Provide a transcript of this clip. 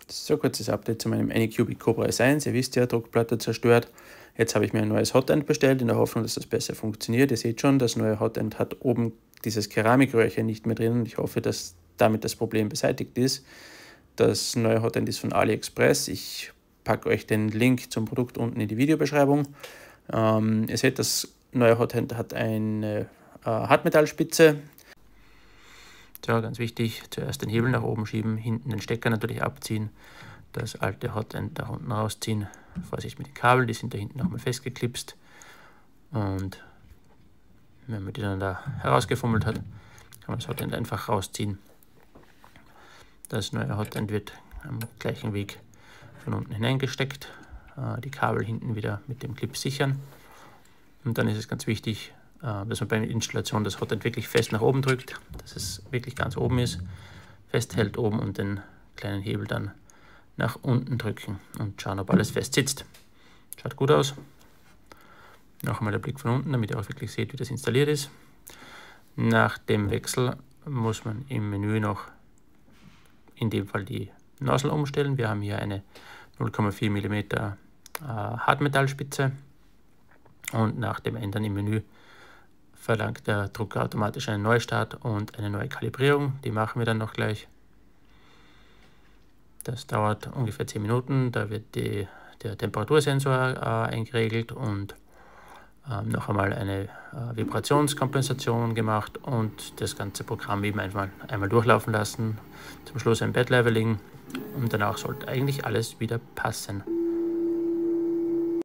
So, kurzes Update zu meinem Anycubic Cobra S1. Ihr wisst ja, Druckplatte zerstört. Jetzt habe ich mir ein neues Hotend bestellt, in der Hoffnung, dass das besser funktioniert. Ihr seht schon, das neue Hotend hat oben dieses Keramikröhrchen nicht mehr drin und ich hoffe, dass damit das Problem beseitigt ist. Das neue Hotend ist von AliExpress. Ich packe euch den Link zum Produkt unten in die Videobeschreibung. Ihr seht, das neue Hotend hat eine Hartmetallspitze. So, ganz wichtig, zuerst den Hebel nach oben schieben, hinten den Stecker natürlich abziehen, das alte Hotend da unten rausziehen. Vorsicht mit den Kabeln, die sind da hinten nochmal festgeklipst. Und wenn man die dann da herausgefummelt hat, kann man das Hotend einfach rausziehen. Das neue Hotend wird am gleichen Weg von unten hineingesteckt, die Kabel hinten wieder mit dem Clip sichern. Und dann ist es ganz wichtig, dass man bei der Installation das Hotend wirklich fest nach oben drückt, dass es wirklich ganz oben ist, festhält oben und den kleinen Hebel dann nach unten drücken und schauen, ob alles fest sitzt. Schaut gut aus. Noch einmal der Blick von unten, damit ihr auch wirklich seht, wie das installiert ist. Nach dem Wechsel muss man im Menü noch in dem Fall die Nozzle umstellen. Wir haben hier eine 0,4 mm Hartmetallspitze und nach dem Ändern im Menü verlangt der Drucker automatisch einen Neustart und eine neue Kalibrierung. Die machen wir dann noch gleich. Das dauert ungefähr 10 Minuten. Da wird der Temperatursensor eingeregelt und noch einmal eine Vibrationskompensation gemacht und das ganze Programm eben einmal durchlaufen lassen. Zum Schluss ein Bed Leveling und danach sollte eigentlich alles wieder passen.